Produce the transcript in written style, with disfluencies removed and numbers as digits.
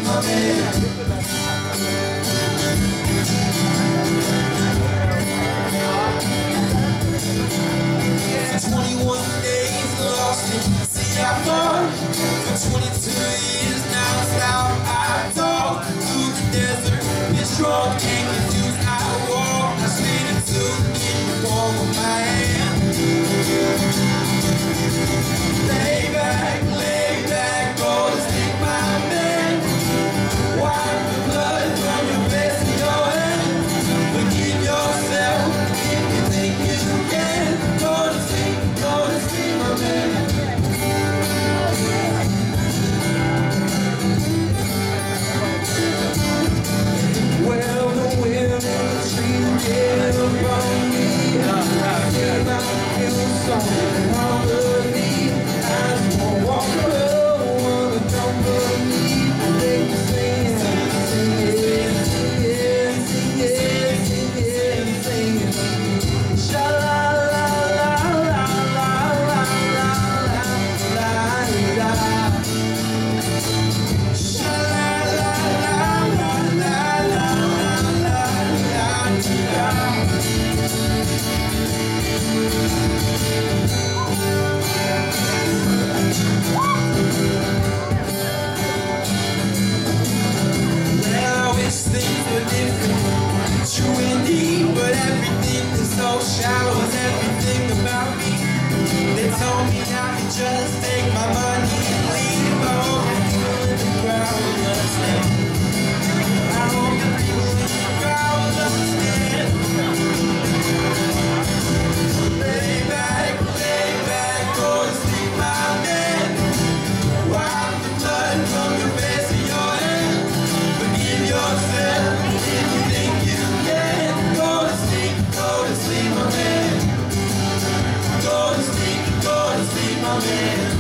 my man. 21 days lost in Seattle. For 22 years now it's out. I talk through the desert, it's drunk and confused. I walk, I spin into the palm of my hand. Lay back, go to sleep, my man. Wipe the blood from your face and your hand. Forgive yourself if you think you can. Go to sleep, my man. Well, the wind in the street get around me. I feel something on the knee. I just wanna walk around, wanna jump underneath. They can sing, sing. Sha la la la la la la la la la la. Sha la la la la la la la la la. Things were different, true indeed, but everything is so shallow. Is everything about me? They told me I could just take my money and leave. I hope the people in the crowd will understand. I hope the people in the crowd will understand. Lay back, go to sleep, my man. Wipe the blood from your face and your hand. Forgive yourself if you think you can. Go to sleep, my man. Go to sleep, my man.